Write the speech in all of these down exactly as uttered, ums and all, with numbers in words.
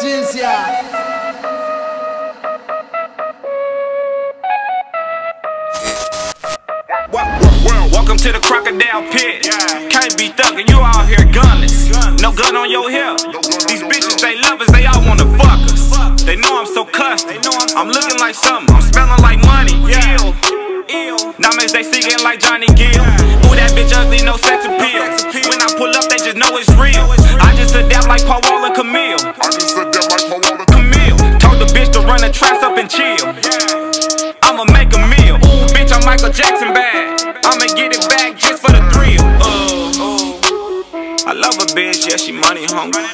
Ciencia. Welcome to the crocodile pit. Can't be thuggin', you out here gunless. No gun on your hip. These bitches, they love us, they all wanna fuck us. They know I'm so cussed. I'm looking like something, I'm smelling like money. Ill. Diamonds, they singing like Johnny Gill. Ooh, that bitch ugly, no sex appeal. When I pull up, they just know it's real. I just adapt like Paul Wall and Camille. I just adapt like Paul Wall and Camille. Told the bitch to run the traps up and chill. I'ma make a meal. Ooh, bitch, I'm Michael Jackson bad. I'ma get it back just for the thrill. Oh, I love a bitch, yeah, she money hungry.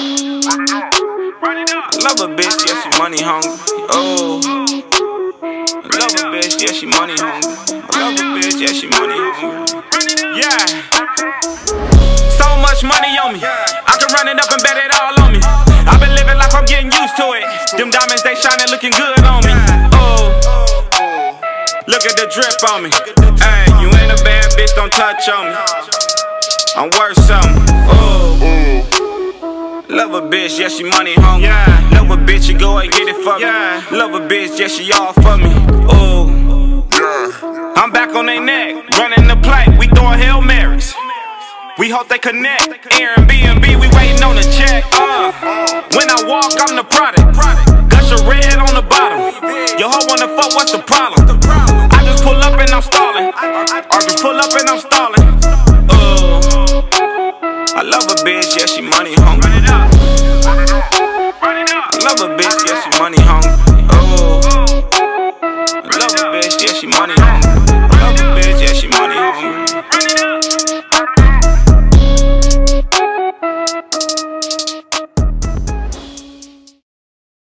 I love a bitch, yeah, she money hungry. Oh, I love a bitch, yeah, she money hungry. I love a bitch, yeah, she money hungry. Yeah, so much money on me, I can run it up and bet it all on me. I've been living like I'm getting used to it. Them diamonds, they shining, looking good on me. Oh, look at the drip on me. Hey, you ain't a bad bitch, don't touch on me. I'm worth something. Oh, love a bitch, yeah, she money hungry. Love a bitch, you go and get it for me. Love a bitch, yeah, she all for me. Oh, I'm back on they neck, running the play. We throwing Hail Marys. We hope they connect. Airbnb, we waiting on the check. Uh, when I walk, I'm the product. Gush of red on the bottom. Your hoe wanna fuck, what's the problem? I just pull up and I'm stalling. I just pull up and I'm stalling. Uh, I love a bitch, yeah, she money hungry. I love a bitch, yeah, she money hungry. Oh, I love a bitch, yeah, she money hungry. I love a bitch.